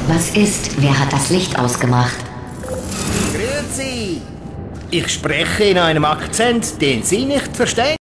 Was ist? Wer hat das Licht ausgemacht? Grüezi! Ich spreche in einem Akzent, den Sie nicht verstehen.